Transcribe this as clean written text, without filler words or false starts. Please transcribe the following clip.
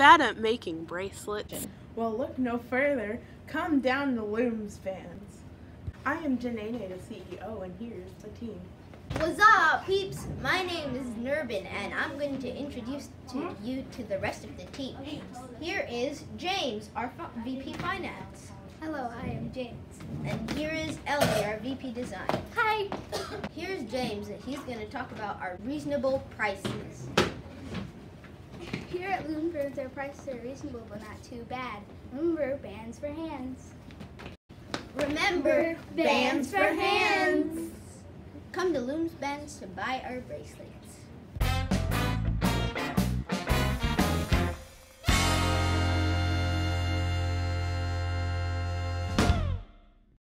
bad at making bracelets. Well, look no further. Come down to loomzz, bandzz. I am Janae, the CEO, and here's the team. What's up, peeps? My name is Nurbin, and I'm going to introduce you to the rest of the team. Here is James, our VP Finance. Hello, I am James. And here is Ellie, our VP Design. Hi. Here's James, and he's going to talk about our reasonable prices. Here at loomzz, our prices are reasonable but not too bad. Remember, bands for hands. Remember, bands for hands. Come to loomzz Bands to buy our bracelet.